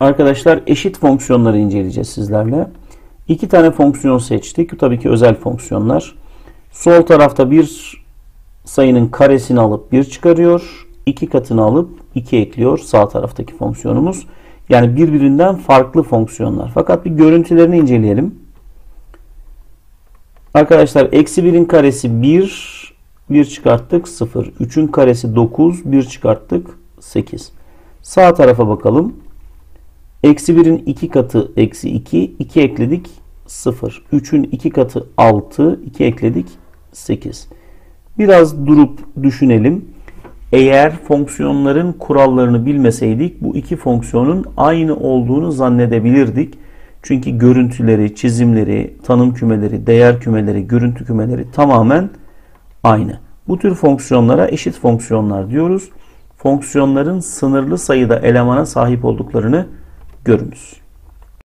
Arkadaşlar eşit fonksiyonları inceleyeceğiz sizlerle. İki tane fonksiyon seçtik. Tabii ki özel fonksiyonlar. Sol tarafta bir sayının karesini alıp 1 çıkarıyor. 2 katını alıp 2 ekliyor sağ taraftaki fonksiyonumuz. Yani birbirinden farklı fonksiyonlar. Fakat bir görüntülerini inceleyelim. Arkadaşlar eksi 1'in karesi 1. 1 çıkarttık 0. 3'ün karesi 9. 1 çıkarttık 8. Sağ tarafa bakalım. Eksi 1'in 2 katı eksi 2. 2 ekledik 0. 3'ün 2 katı 6. 2 ekledik 8. Biraz durup düşünelim. Eğer fonksiyonların kurallarını bilmeseydik bu iki fonksiyonun aynı olduğunu zannedebilirdik. Çünkü görüntüleri, çizimleri, tanım kümeleri, değer kümeleri, görüntü kümeleri tamamen aynı. Bu tür fonksiyonlara eşit fonksiyonlar diyoruz. Fonksiyonların sınırlı sayıda elemana sahip olduklarını görünüz.